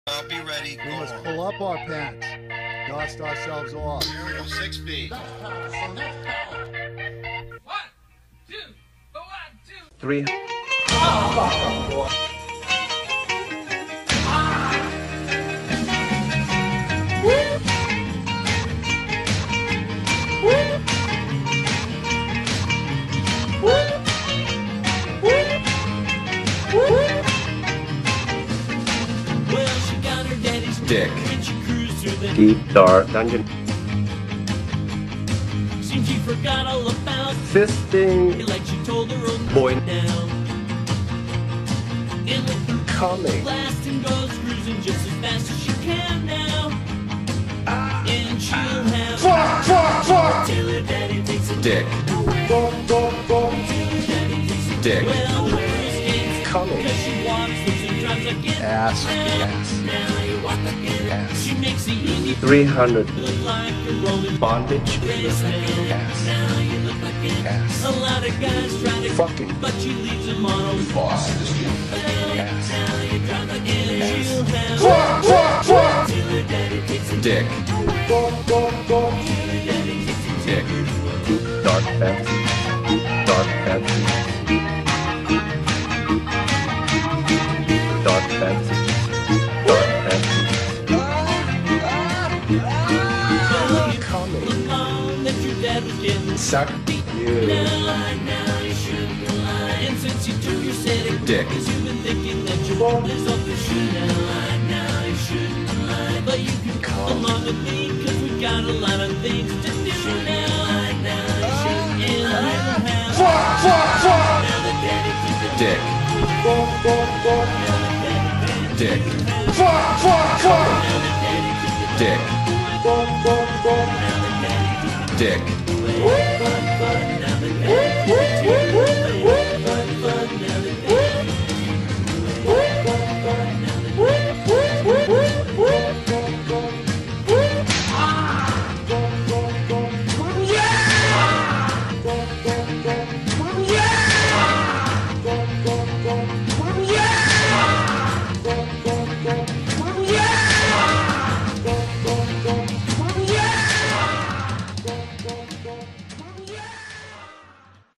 I'll be ready. We must pull up our pants, dust ourselves off. 6B. 1, 2, 1, 2. 3. Well, she got her daddy's Dick. and she cruised through the Deep dark dungeon. Seems she forgot all about Fisting. like she told her old Boy. now. And with her Coming. blast and goes cruising just as fast as she can now. And she'll have till her daddy takes a Dick. Dick. well where his gates Coming. cause she walks with and drives like it. Ass. Now you walk like it. Ass. She makes the easy 300. look like a rolling Bondage. race now. Ass. Now you look like it. Ass. A lot of guys try to Fucking. but she leaves them on a Boss. Now you drive like it. She'll have till her daddy takes a Dick. Dick. Deep dark fancy. Deep dark fancy. Deep dark fancy. Deep dark fancy. Coming. along that your dad was getting Suck you. now you shouldn't lie. And since you took your setting, Dick. cause you've been thinking that your born is off the shoe now you shouldn't lie. But you can come along with me, cause we got a lot of things to do now you shouldn't. And we'll have now the daddy keeps the Dick. Dick. Dick. Dick.